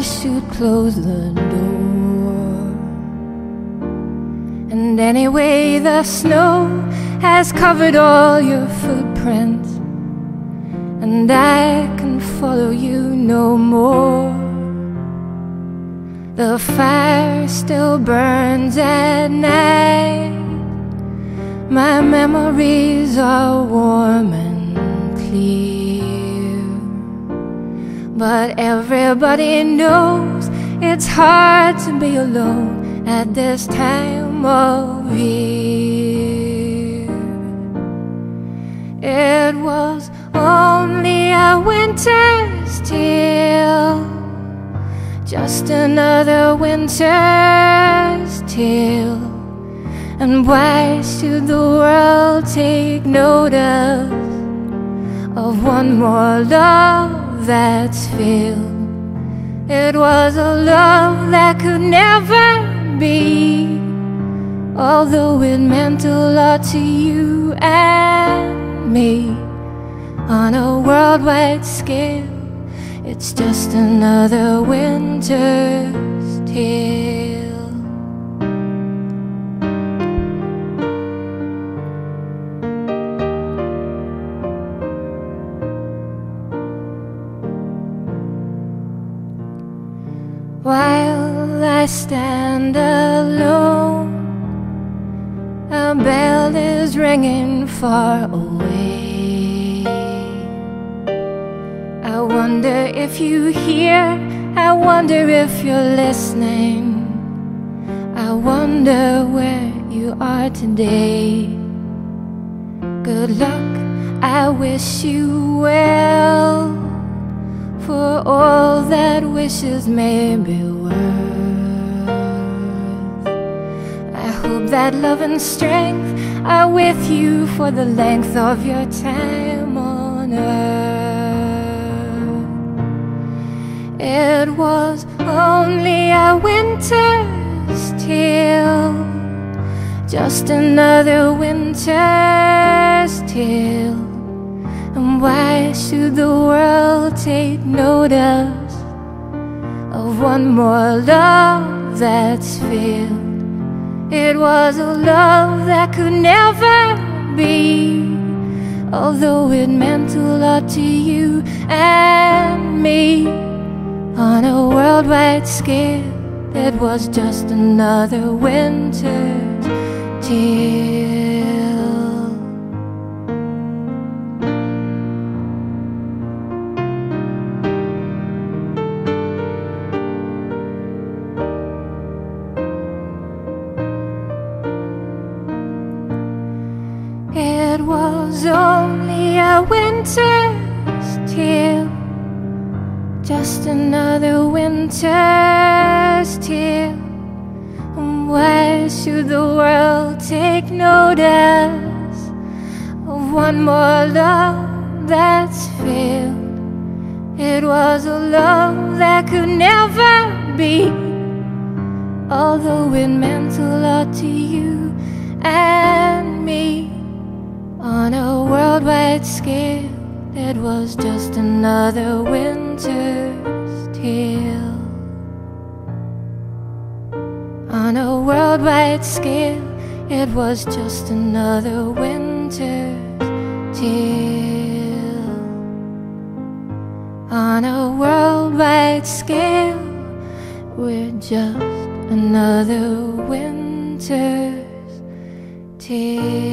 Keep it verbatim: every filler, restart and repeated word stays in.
should close the door. And anyway, the snow has covered all your footprints, and I can follow you no more. The fire still burns at night. My memories are warm and clear, but everybody knows it's hard to be alone at this time of year. It was only a winter's tale, just another winter's tale. And why should the world take notice of one more love that's failed? It was a love that could never be, although it meant a lot to you and me. On a worldwide scale, it's just another winter's tale. While I stand alone, a bell is ringing far away. I wonder if you hear, I wonder if you're listening. I wonder where you are today. Good luck, I wish you well, for all that wishes may be worth. I hope that love and strength are with you for the length of your time on earth. It was only a winter's tale, just another winter's tale. And why should the world take notice of one more love that's failed? It was a love that could never be, although it meant a lot to you and me. On a worldwide scale, it was just another winter's tale. It was only a winter's tale, just another winter's tale. And why should the world take notice of one more love that's failed? It was a love that could never be, although it meant a lot to you and me. On a worldwide scale, it was just another winter's tale. On a worldwide scale, it was just another winter's tale. On a worldwide scale, we're just another winter's tale.